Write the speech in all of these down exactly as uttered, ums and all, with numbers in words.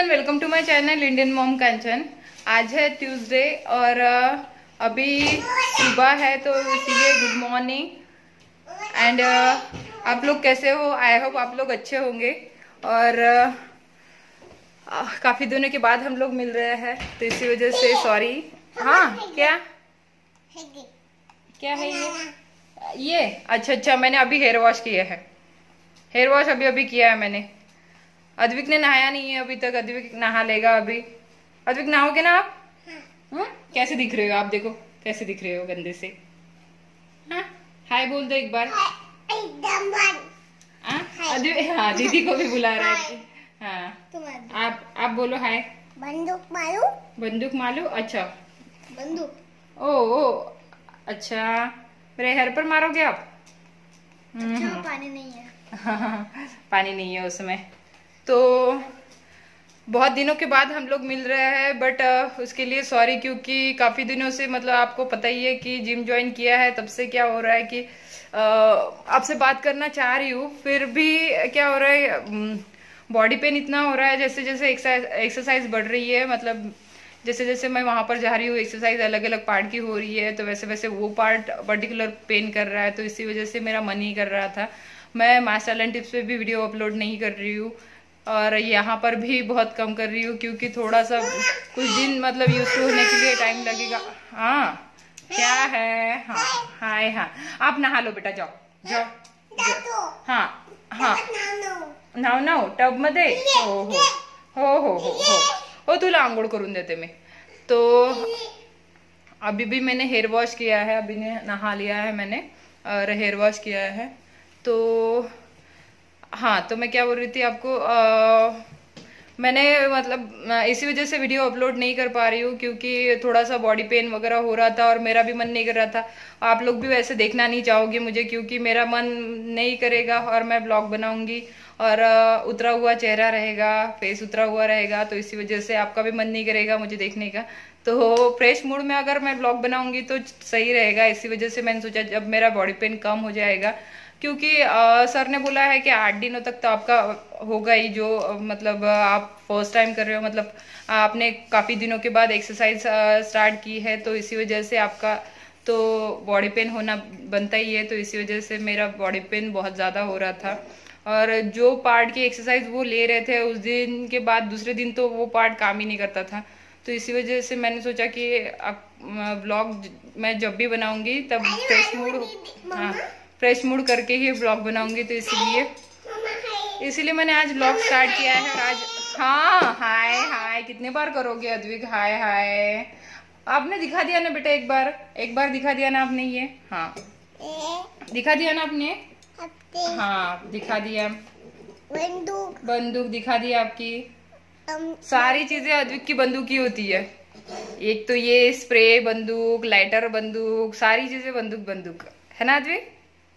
Everyone, welcome to my channel Indian mom Kanchan. आज है Tuesday और अभी सुबह है तो इसीलिए गुड मॉर्निंग। एंड आप लोग कैसे हो? आई होप आप लोग अच्छे होंगे। और uh, काफी दिनों के बाद हम लोग मिल रहे हैं तो इसी वजह से सॉरी। हाँ, क्या क्या है ये ये अच्छा अच्छा मैंने अभी हेयर वॉश किया है। हेयर वॉश अभी अभी किया है मैंने। अद्विक ने नहाया नहीं है अभी तक। अद्विक नहा लेगा अभी। अद्विक नहाओगे ना आप? हाँ। कैसे दिख रहे हो आप? देखो कैसे दिख रहे हो गंदे से। हाँ, हाय बोल दो एक बार। अद्विक हाँ दीदी को भी बुला रहा है। हाँ आप आप बोलो हाय। बंदूक मारू। बंदूक मारू? अच्छा बंदूक। ओ ओ अच्छा, मेरे हेयर पर मारोगे आप? अच्छा, पानी नहीं है। पानी नहीं है उसमें। तो बहुत दिनों के बाद हम लोग मिल रहे हैं, बट uh, उसके लिए सॉरी, क्योंकि काफी दिनों से मतलब आपको पता ही है कि जिम ज्वाइन किया है। तब से क्या हो रहा है कि uh, आपसे बात करना चाह रही हूँ, फिर भी क्या हो रहा है, बॉडी पेन इतना हो रहा है। जैसे जैसे एक्सरसाइज बढ़ रही है, मतलब जैसे जैसे मैं वहां पर जा रही हूँ, एक्सरसाइज अलग अलग पार्ट की हो रही है, तो वैसे वैसे वो पार्ट पर्टिकुलर पेन कर रहा है। तो इसी वजह से मेरा मन ही कर रहा था। मैं मास्टर टैलेंट टिप्स पे भी वीडियो अपलोड नहीं कर रही हूँ और यहाँ पर भी बहुत कम कर रही हूँ, क्योंकि थोड़ा सा कुछ दिन मतलब यूज टू होने के लिए टाइम लगेगा। हाँ क्या है? हाँ हाय। हाँ आप नहा लो बेटा, जाओ जाओ, जाओ। हाँ हाँ नाव नाव टब मध्ये हो हो हो हो हो हो हो तुला आंघोळ करून देते मैं। तो अभी भी मैंने हेयर वॉश किया है, अभी ने नहा लिया है मैंने और हेयर वॉश किया है। तो हाँ, तो मैं क्या बोल रही थी आपको, आ, मैंने मतलब इसी वजह से वीडियो अपलोड नहीं कर पा रही हूँ, क्योंकि थोड़ा सा बॉडी पेन वगैरह हो रहा था और मेरा भी मन नहीं कर रहा था। आप लोग भी वैसे देखना नहीं चाहोगे मुझे, क्योंकि मेरा मन नहीं करेगा और मैं ब्लॉग बनाऊंगी और उतरा हुआ चेहरा रहेगा, फेस उतरा हुआ रहेगा, तो इसी वजह से आपका भी मन नहीं करेगा मुझे देखने का। तो फ्रेश मूड में अगर मैं ब्लॉग बनाऊंगी तो सही रहेगा। इसी वजह से मैंने सोचा जब मेरा बॉडी पेन कम हो जाएगा, क्योंकि आ, सर ने बोला है कि आठ दिनों तक तो आपका होगा ही, जो आ, मतलब आप फर्स्ट टाइम कर रहे हो, मतलब आपने काफी दिनों के बाद एक्सरसाइज स्टार्ट की है, तो इसी वजह से आपका तो बॉडी पेन होना बनता ही है। तो इसी वजह से मेरा बॉडी पेन बहुत ज्यादा हो रहा था और जो पार्ट की एक्सरसाइज वो ले रहे थे, उस दिन के बाद दूसरे दिन तो वो पार्ट काम ही नहीं करता था। तो इसी वजह से मैंने सोचा कि ब्लॉग मैं जब भी बनाऊंगी तब फ्रेश मूड हाँ फ्रेश मूड करके ही ब्लॉग बनाऊंगी। तो इसीलिए इसीलिए मैंने आज ब्लॉग स्टार्ट किया है। और आज हाँ हाय हाय कितने बार करोगे अद्विक? हाय हाय आपने दिखा दिया ना बेटा, एक बार एक बार दिखा दिया ना आपने ये। हाँ दिखा दिया ना आपने। हाँ दिखा दिया। बंदूक बंदूक दिखा दी आपकी। सारी चीजें अद्विक की बंदूक ही होती है। एक तो ये स्प्रे बंदूक, लाइटर बंदूक, सारी चीजें बंदूक बंदूक है ना अद्विक?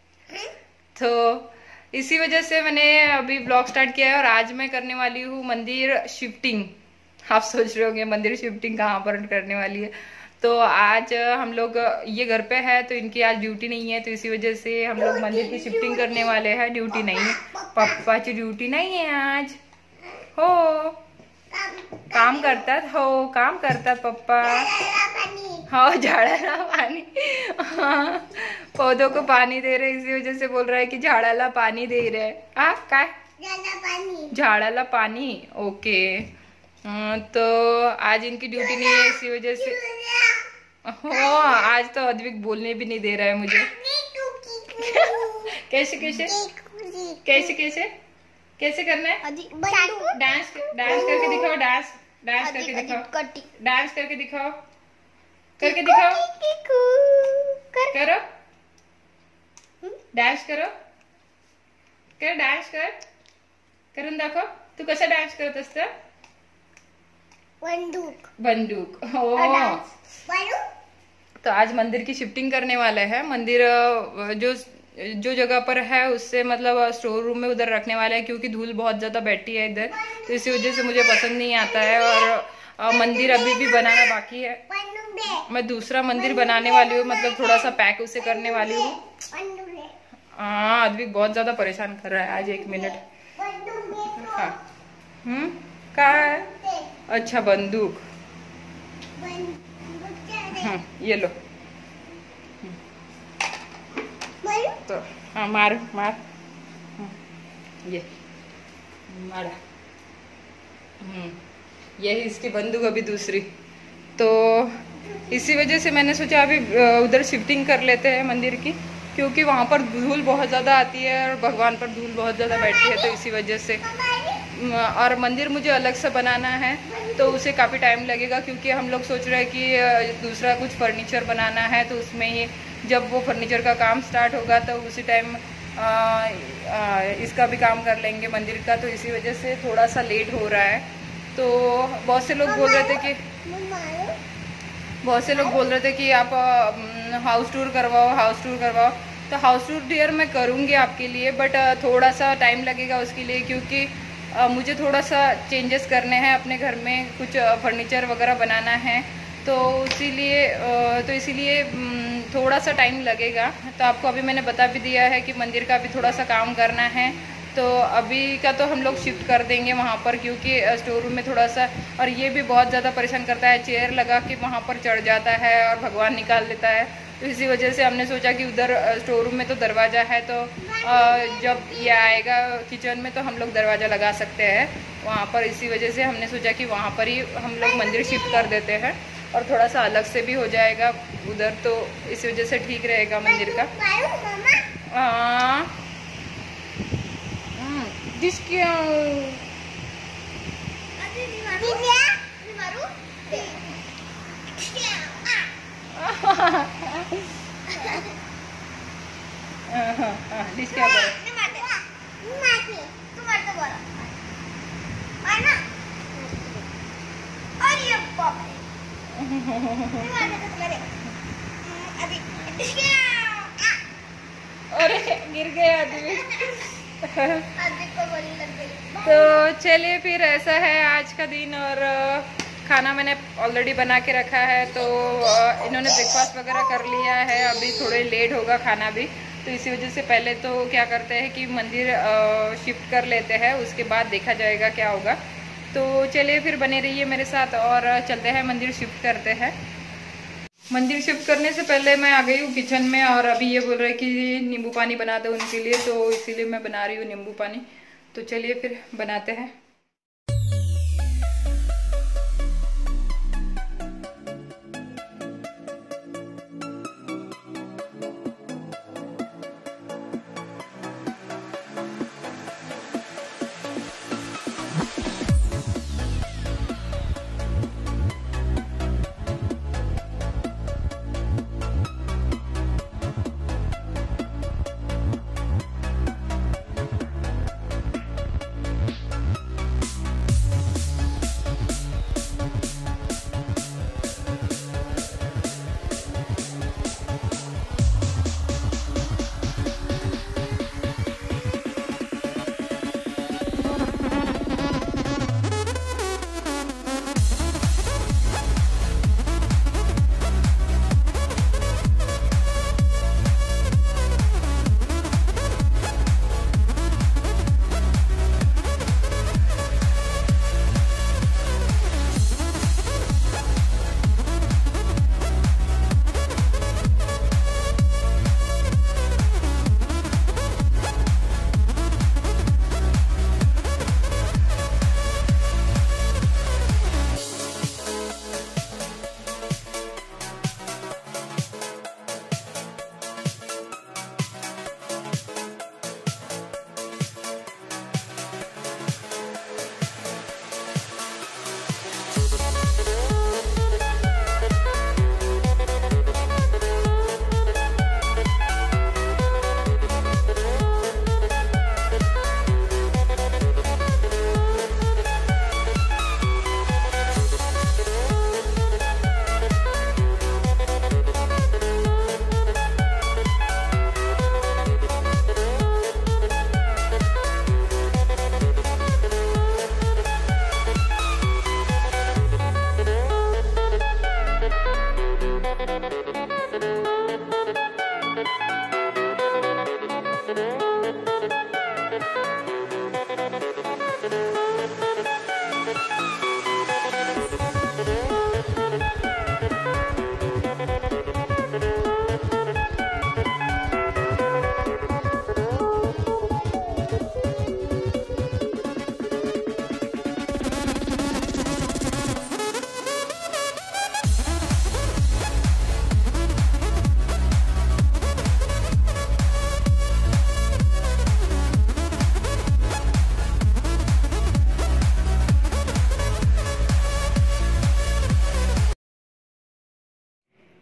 तो इसी वजह से मैंने अभी ब्लॉग स्टार्ट किया है और आज मैं करने वाली हूँ मंदिर शिफ्टिंग। आप सोच रहे होंगे मंदिर शिफ्टिंग कहाँ पर करने वाली है। तो आज हम लोग ये घर पे है तो इनकी आज ड्यूटी नहीं है, तो इसी वजह से हम लोग मंदिर की शिफ्टिंग करने वाले हैं। ड्यूटी नहीं है, पापा की ड्यूटी नहीं है आज। हो काम करतात, हो काम करतात पप्पा। हाँ झाड़ाला पानी। हाँ पौधों को पानी दे रहे, इसी वजह से बोल रहा है कि झाड़ाला पानी दे रहे। आ काय झाड़ाला पानी? ओके। तो आज इनकी ड्यूटी नहीं है, इसी वजह से हो आज तो अद्विक बोलने भी नहीं दे रहा है मुझे। कैसे कैसे कैसे कैसे कैसे करना है? डांस डांस करके दिखाओ। डांस डांस करके दिखाओ। डांस करके दिखाओ। करके दिखाओ। करो डान्स करो। कर डान्स कर करून दाखव। तू कसा डान्स करत असतं? बंदूक बंदूक हो। तो आज मंदिर की शिफ्टिंग करने वाले हैं। मंदिर जो जो जगह पर है उससे मतलब स्टोर रूम में उधर रखने वाले हैं, क्योंकि धूल बहुत ज्यादा बैठती है इधर, तो इसी वजह से मुझे पसंद नहीं आता है। और मंदिर अभी भी बनाना बाकी है। मैं दूसरा मंदिर बनाने वाली हूँ, मतलब थोड़ा सा पैक उसे करने वाली हूँ। हाँ अद्विक बहुत ज्यादा परेशान कर रहा है आज। एक मिनट। हाँ हम्म क्या है? अच्छा बंदूक, हाँ ये लो। तो हाँ मार मार, ये मारा। हम्म ये है इसकी बंदूक अभी दूसरी। तो इसी वजह से मैंने सोचा अभी उधर शिफ्टिंग कर लेते हैं मंदिर की, क्योंकि वहाँ पर धूल बहुत ज़्यादा आती है और भगवान पर धूल बहुत ज़्यादा बैठती है, तो इसी वजह से। और मंदिर मुझे अलग से बनाना है तो उसे काफ़ी टाइम लगेगा, क्योंकि हम लोग सोच रहे हैं कि दूसरा कुछ फर्नीचर बनाना है, तो उसमें ही जब वो फर्नीचर का काम स्टार्ट होगा तो उसी टाइम इसका भी काम कर लेंगे मंदिर का, तो इसी वजह से थोड़ा सा लेट हो रहा है। तो बहुत से लोग बोल रहे थे कि बहुत से लोग बोल रहे थे कि आप हाउस टूर करवाओ हाउस टूर करवाओ तो हाउस टूर डियर मैं करूँगी आपके लिए, बट थोड़ा सा टाइम लगेगा उसके लिए, क्योंकि Uh, मुझे थोड़ा सा चेंजेस करने हैं अपने घर में, कुछ फर्नीचर वगैरह बनाना है, तो इसीलिए uh, तो इसीलिए um, थोड़ा सा टाइम लगेगा। तो आपको अभी मैंने बता भी दिया है कि मंदिर का भी थोड़ा सा काम करना है, तो अभी का तो हम लोग शिफ्ट कर देंगे वहाँ पर, क्योंकि स्टोर रूम में थोड़ा सा, और ये भी बहुत ज़्यादा परेशान करता है, चेयर लगा के वहाँ पर चढ़ जाता है और भगवान निकाल देता है, तो इसी वजह से हमने सोचा कि उधर स्टोर रूम में तो दरवाज़ा है, तो जब ये आएगा किचन में तो हम लोग दरवाज़ा लगा सकते हैं वहाँ पर। इसी वजह से हमने सोचा कि वहाँ पर ही हम लोग मंदिर शिफ्ट कर देते हैं और थोड़ा सा अलग से भी हो जाएगा उधर, तो इस वजह से ठीक रहेगा मंदिर का। हाँ जिसके क्या अरे गिर गया आदमी। तो चलिए फिर ऐसा है आज का दिन, और खाना मैंने ऑलरेडी बना के रखा है, तो इन्होंने ब्रेकफास्ट वगैरह कर लिया है, अभी थोड़े लेट होगा खाना भी, तो इसी वजह से पहले तो क्या करते हैं कि मंदिर शिफ्ट कर लेते हैं, उसके बाद देखा जाएगा क्या होगा। तो चलिए फिर बने रहिए मेरे साथ और चलते हैं मंदिर शिफ्ट करते हैं। मंदिर शिफ्ट करने से पहले मैं आ गई हूँ किचन में, और अभी ये बोल रहे कि नींबू पानी बना दो उनके लिए, तो इसीलिए मैं बना रही हूँ नींबू पानी। तो चलिए फिर बनाते हैं।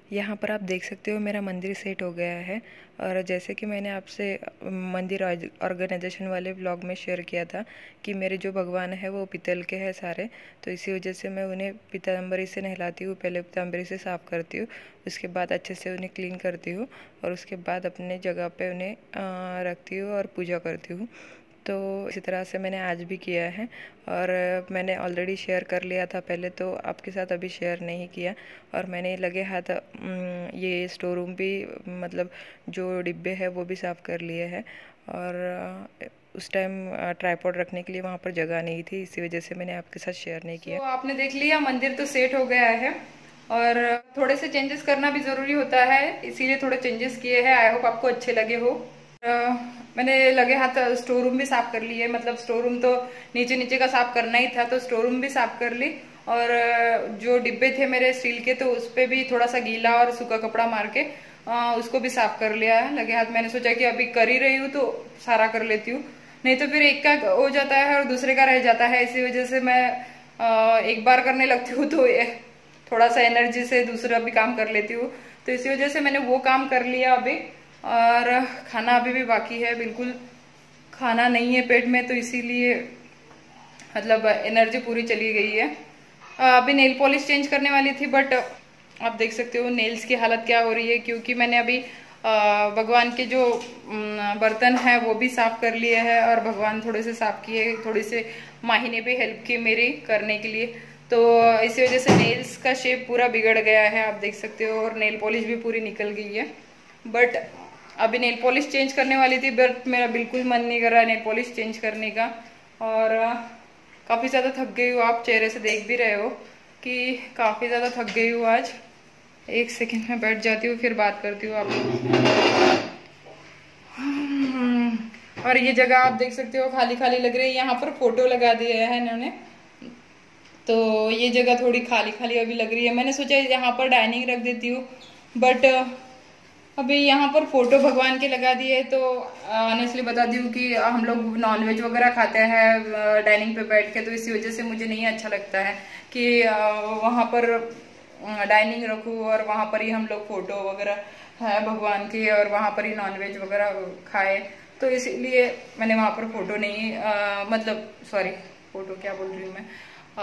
यहाँ पर आप देख सकते हो मेरा मंदिर सेट हो गया है। और जैसे कि मैंने आपसे मंदिर ऑर्गेनाइजेशन वाले ब्लॉग में शेयर किया था कि मेरे जो भगवान है वो पीतल के हैं सारे, तो इसी वजह से मैं उन्हें पीताम्बरी से नहलाती हूँ। पहले पीताम्बरी से साफ़ करती हूँ, उसके बाद अच्छे से उन्हें क्लीन करती हूँ और उसके बाद अपने जगह पे उन्हें रखती हूँ और पूजा करती हूँ। तो इसी तरह से मैंने आज भी किया है और मैंने ऑलरेडी शेयर कर लिया था पहले, तो आपके साथ अभी शेयर नहीं किया। और मैंने लगे हाथ ये स्टोर रूम भी, मतलब जो डिब्बे हैं वो भी साफ़ कर लिए हैं। और उस टाइम ट्राइपॉड रखने के लिए वहाँ पर जगह नहीं थी, इसी वजह से मैंने आपके साथ शेयर नहीं किया। तो आपने देख लिया मंदिर तो सेट हो गया है और थोड़े से चेंजेस करना भी ज़रूरी होता है, इसीलिए थोड़े चेंजेस किए हैं। आई होप आपको अच्छे लगे हो। आ, मैंने लगे हाथ स्टोर रूम भी साफ कर लिए, मतलब स्टोर रूम तो नीचे नीचे का साफ करना ही था, तो स्टोर रूम भी साफ कर ली। और जो डिब्बे थे मेरे स्टील के, तो उस पर भी थोड़ा सा गीला और सूखा कपड़ा मार के आ, उसको भी साफ कर लिया है लगे हाथ। मैंने सोचा कि अभी कर ही रही हूँ तो सारा कर लेती हूँ, नहीं तो फिर एक का हो जाता है और दूसरे का रह जाता है। इसी वजह से मैं आ, एक बार करने लगती हूँ तो थोड़ा सा एनर्जी से दूसरा भी काम कर लेती हूँ। तो इसी वजह से मैंने वो काम कर लिया अभी। और खाना अभी भी बाकी है, बिल्कुल खाना नहीं है पेट में, तो इसीलिए मतलब एनर्जी पूरी चली गई है। अभी नेल पॉलिश चेंज करने वाली थी, बट आप देख सकते हो नेल्स की हालत क्या हो रही है, क्योंकि मैंने अभी भगवान के जो बर्तन है वो भी साफ कर लिए हैं और भगवान थोड़े से साफ किए, थोड़ी से माही ने भी हेल्प की मेरी करने के लिए। तो इसी वजह से नेल्स का शेप पूरा बिगड़ गया है, आप देख सकते हो, और नेल पॉलिश भी पूरी निकल गई है। बट अभी नेल पॉलिश चेंज करने वाली थी, बट मेरा बिल्कुल मन नहीं कर रहा नेल पॉलिश चेंज करने का। और काफ़ी ज़्यादा थक गई हूँ, आप चेहरे से देख भी रहे हो कि काफ़ी ज़्यादा थक गई हूँ आज। एक सेकंड में बैठ जाती हूँ, फिर बात करती हूँ आपको। और ये जगह आप देख सकते हो खाली खाली लग रही है, यहाँ पर फोटो लगा दिया है इन्होंने, तो ये जगह थोड़ी खाली खाली अभी लग रही है। मैंने सोचा यहाँ पर डाइनिंग रख देती हूँ, बट अभी यहाँ पर फोटो भगवान के लगा दिए। तो ऑनेस्टली बता दी हूँ कि हम लोग नॉनवेज वगैरह खाते हैं डाइनिंग पे बैठ के, तो इसी वजह से मुझे नहीं अच्छा लगता है कि वहाँ पर डाइनिंग रखूँ और वहाँ पर ही हम लोग फोटो वगैरह है भगवान की और वहाँ पर ही नॉनवेज वगैरह खाए। तो इसीलिए मैंने वहाँ पर फोटो नहीं आ, मतलब सॉरी फोटो क्या बोल रही हूँ मैं,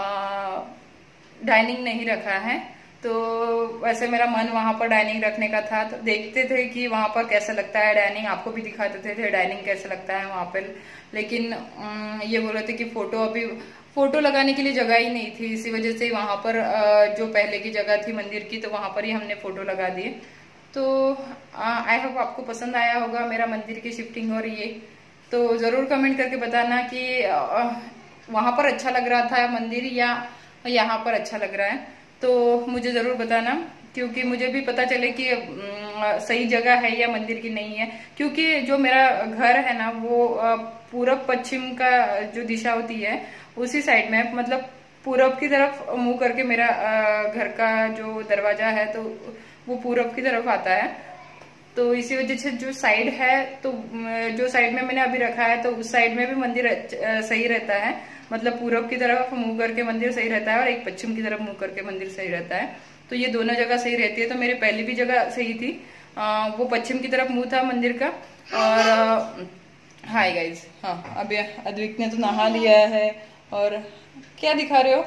डाइनिंग नहीं रखा है। तो वैसे मेरा मन वहाँ पर डाइनिंग रखने का था, तो देखते थे कि वहाँ पर कैसा लगता है डाइनिंग, आपको भी दिखाते थे, थे डाइनिंग कैसा लगता है वहाँ पर। लेकिन ये बोल रहे थे कि फोटो अभी फोटो लगाने के लिए जगह ही नहीं थी, इसी वजह से वहाँ पर जो पहले की जगह थी मंदिर की, तो वहाँ पर ही हमने फोटो लगा दिए। तो आई होप आपको पसंद आया होगा मेरा मंदिर की शिफ्टिंग और ये, तो ज़रूर कमेंट करके बताना कि वहाँ पर अच्छा लग रहा था मंदिर या यहाँ पर अच्छा लग रहा है, तो मुझे ज़रूर बताना, क्योंकि मुझे भी पता चले कि सही जगह है या मंदिर की नहीं है। क्योंकि जो मेरा घर है ना वो पूरब पश्चिम का जो दिशा होती है उसी साइड में, मतलब पूरब की तरफ मुंह करके मेरा घर का जो दरवाजा है तो वो पूरब की तरफ आता है। तो इसी वजह से जो साइड है, तो जो साइड में मैंने अभी रखा है तो उस साइड में भी मंदिर सही रहता है, मतलब पूरब की तरफ मुंह करके मंदिर सही रहता है और एक पश्चिम की तरफ मुंह करके मंदिर सही रहता है। तो ये दोनों जगह सही रहती है। तो मेरी पहली भी जगह सही थी, आ, वो पश्चिम की तरफ मुंह था मंदिर का। और हाय गाइज, हाँ अभी अद्विक ने तो नहा लिया है। और क्या दिखा रहे हो?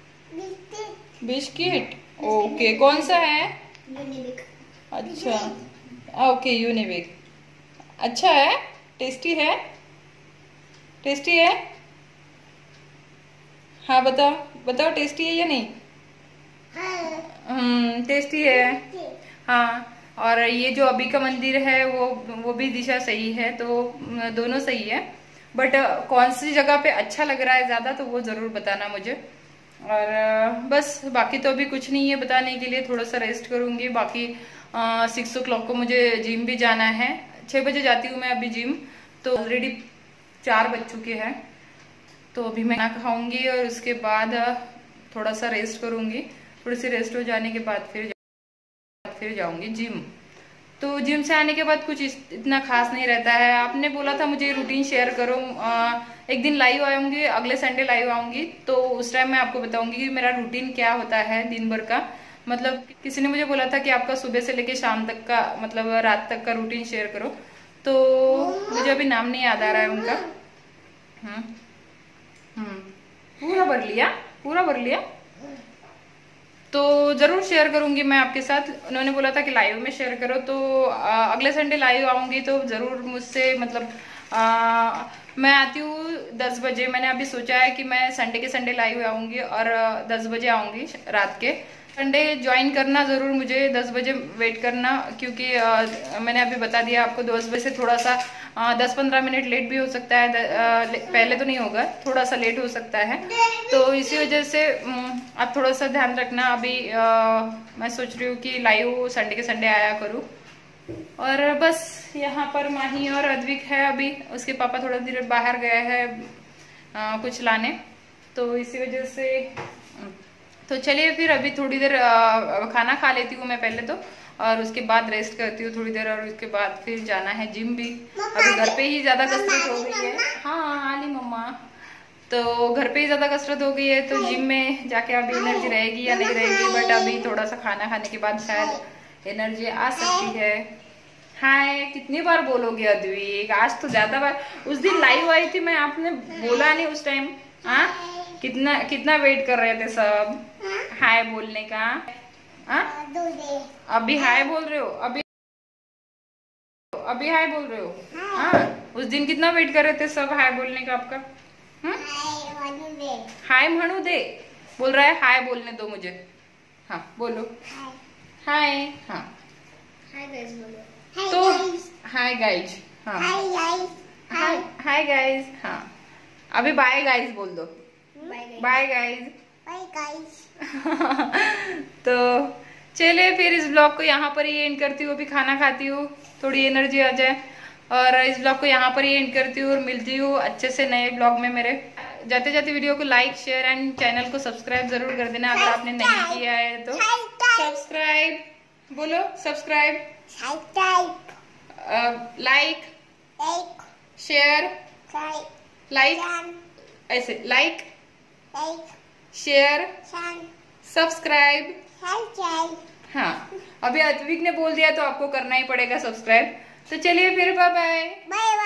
बिस्किट। ओके, कौन सा है? यूनिबिक। अच्छा ओके, यूनिबिक। अच्छा है, टेस्टी है, टेस्टी है। हाँ बताओ बताओ, टेस्टी है या नहीं? हम्म टेस्टी है। हाँ, और ये जो अभी का मंदिर है वो वो भी दिशा सही है, तो दोनों सही है। बट कौन सी जगह पे अच्छा लग रहा है ज्यादा, तो वो जरूर बताना मुझे। और बस बाकी तो अभी कुछ नहीं है बताने के लिए, थोड़ा सा रेस्ट करूंगी। बाकी सिक्स ओ क्लॉक को मुझे जिम भी जाना है, छह बजे जाती हूँ मैं अभी जिम, तो ऑलरेडी चार बज चुके हैं। तो अभी मैं खाना खाऊंगी और उसके बाद थोड़ा सा रेस्ट करूंगी। थोड़ी सी रेस्ट हो जाने के बाद फिर फिर जाऊंगी जिम। तो जिम से आने के बाद कुछ इतना खास नहीं रहता है। आपने बोला था मुझे रूटीन शेयर करो, आ, एक दिन लाइव आऊंगी, अगले संडे लाइव आऊंगी, तो उस टाइम मैं आपको बताऊंगी कि मेरा रूटीन क्या होता है दिन भर का। मतलब किसी ने मुझे बोला था कि आपका सुबह से लेके शाम तक का मतलब रात तक का रूटीन शेयर करो, तो मुझे अभी नाम नहीं याद आ रहा है उनका। हम्म हम्म पूरा भर लिया, पूरा भर लिया तो जरूर शेयर करूंगी मैं आपके साथ। उन्होंने बोला था कि लाइव में शेयर करो, तो आ, अगले संडे लाइव आऊंगी तो जरूर मुझसे मतलब आ, मैं आती हूँ दस बजे। मैंने अभी सोचा है कि मैं संडे के संडे लाइव आऊंगी और दस बजे आऊंगी रात के। संडे ज्वाइन करना जरूर, मुझे दस बजे वेट करना, क्योंकि आ, मैंने अभी बता दिया आपको दस बजे से थोड़ा सा दस पंद्रह मिनट लेट भी हो सकता है। द, आ, पहले तो नहीं होगा, थोड़ा सा लेट हो सकता है, तो इसी वजह से आप थोड़ा सा ध्यान रखना। अभी आ, मैं सोच रही हूँ कि लाइव संडे के संडे आया करूँ। और बस यहाँ पर माही और अद्विक है, अभी उसके पापा थोड़ा देर बाहर गए हैं आ, कुछ लाने, तो इसी वजह से तो चलिए फिर अभी थोड़ी देर आ, खाना खा लेती हूँ मैं पहले तो, और उसके बाद रेस्ट करती हूँ थोड़ी देर, और उसके बाद फिर जाना है जिम भी। अभी घर पे ही ज्यादा कसरत हो गई है। हाँ आली मम्मा, तो घर पे ही ज्यादा कसरत हो गई है, तो जिम में जाके अभी एनर्जी रहेगी या नहीं रहेगी, बट अभी थोड़ा सा खाना खाने के बाद शायद एनर्जी आ सकती है। हाय कितनी बार बोलोगे अद्विक, आज तो ज्यादा बार। उस दिन लाइव आई थी मैं, आपने बोला नहीं उस टाइम। हाँ कितना कितना वेट कर रहे थे सब हाय बोलने का। हाँ अभी हाय बोल रहे हो, अभी अभी हाय बोल रहे हो। हाँ उस दिन कितना वेट कर रहे थे सब हाय बोलने का आपका। हाय म्हणू दे बोल रहा है, हाय बोलने दो मुझे। हाँ बोलो हाय। हाँ तो हाय गाइज। हाँ हाय हाय गाइज। हाँ अभी बाय गाइज बोल दो, बाय गाइज। Bye guys. तो चलिए फिर इस ब्लॉग को यहाँ पर ही एंड करती हूँ। अभी खाना खाती हूँ, थोड़ी एनर्जी आ जाए, और इस ब्लॉग को यहाँ पर ही एंड करती हूँ और मिलती हूँ अच्छे से नए ब्लॉग में मेरे। जाते जाते वीडियो को लाइक शेयर एंड चैनल को सब्सक्राइब जरूर कर देना अगर आपने नहीं किया है तो। सब्सक्राइब बोलो, सब्सक्राइब, लाइक, शेयर, लाइक, ऐसे लाइक, शेयर, सब्सक्राइब। हाँ अभी अद्विक ने बोल दिया तो आपको करना ही पड़ेगा सब्सक्राइब। तो चलिए फिर बाय बाय।